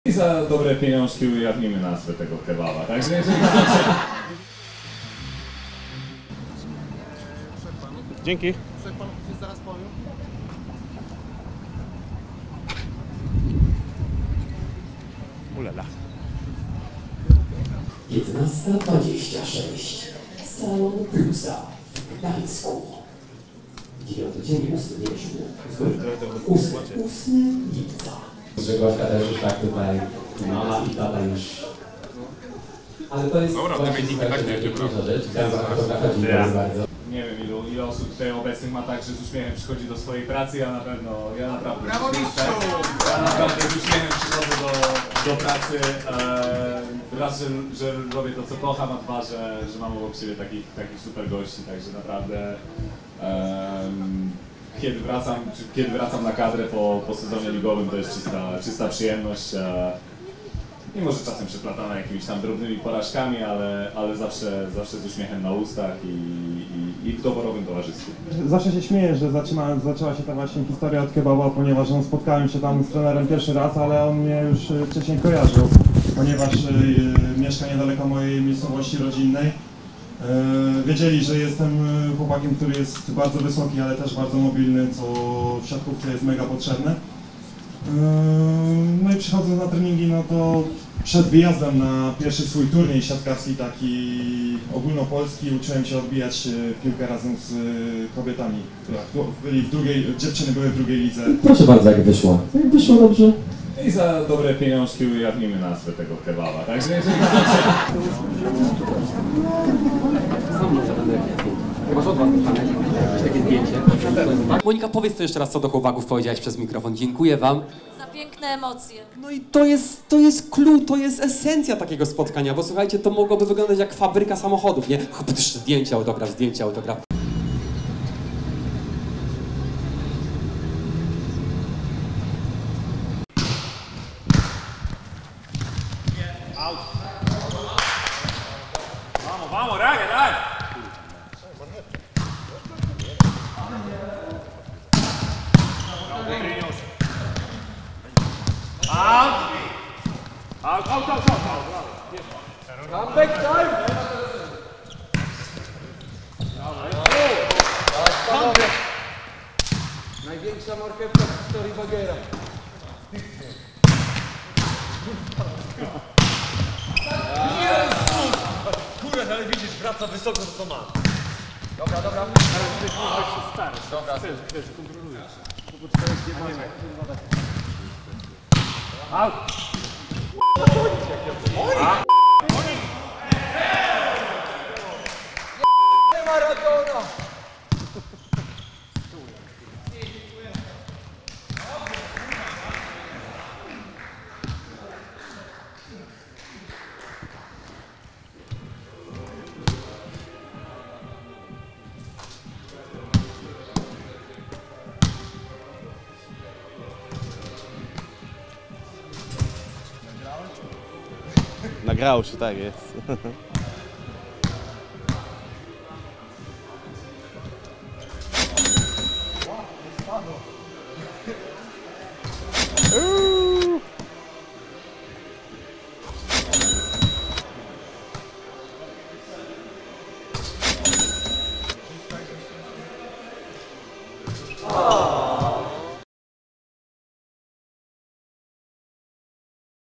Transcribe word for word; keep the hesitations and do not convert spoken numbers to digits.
I za dobre pieniążki ujawnimy nazwę tego kebaba, także jeżeli Dzięki. Przed panu coś zaraz powiem. Ulala. piętnasta dwadzieścia sześć. Salon Plusa w Gdańsku. dziewiąty dzień, ósmy miesiąc. Ósmy, ósmy lipca. Grzegorka też już tak tutaj mama i tata już. Ale to jest Dobra, właśnie ty tak nie duża rzecz. Chciałem fotografa, dziękuję bardzo. nie wiem ilu, ile osób tutaj obecnych ma tak, że z uśmiechem przychodzi do swojej pracy, ja na pewno, ja naprawdę Brawo, z uśmiechem- mistrzu! ja naprawdę z uśmiechem przychodzę do, do pracy, e, raz, że, że robię to co kocham, a dwa, że, że mam obok siebie takich, takich super gości, także naprawdę em, kiedy wracam, czy kiedy wracam na kadrę po, po sezonie ligowym, to jest czysta, czysta przyjemność. E, Mimo, że czasem przeplatana jakimiś tam drobnymi porażkami, ale, ale zawsze, zawsze z uśmiechem na ustach i, i, i w doborowym towarzystwie. Zawsze się śmieję, że zaczyna, zaczęła się ta właśnie historia od kebaba, ponieważ no, spotkałem się tam z trenerem pierwszy raz, ale on mnie już y, wcześniej kojarzył, ponieważ y, y, mieszka niedaleko mojej miejscowości rodzinnej. Y, wiedzieli, że jestem y, chłopakiem, który jest bardzo wysoki, ale też bardzo mobilny, co w siatkówce jest mega potrzebne. No i przychodząc na treningi, no to przed wyjazdem na pierwszy swój turniej siatkarski, taki ogólnopolski, uczyłem się odbijać piłkę razem z kobietami, które byli w drugiej, dziewczyny były w drugiej lidze. Proszę bardzo, jak wyszło. Jak wyszło dobrze. I za dobre pieniążki ujawnimy nazwę tego kebaba, także jeżeli Masz od was jakieś takie zdjęcie? Monika, powiedz to jeszcze raz, co do chłopaków powiedziałeś przez mikrofon. Dziękuję wam. Za piękne emocje. No i to jest, to jest clue, to jest esencja takiego spotkania, bo słuchajcie, to mogłoby wyglądać jak fabryka samochodów, nie? Psz, zdjęcie, autograf, zdjęcie, autograf. Vamos, vamos, raga, dai! Out! Out, out, out, out, out! Come back time! Największa marchewka w historii Bagiera. Kurde, ale widzisz, wraca wysoko, to to ma. Dobra, dobra. Dobra, wiesz, kontrolujesz. Out! Maradona! Nagrało się, tak jest.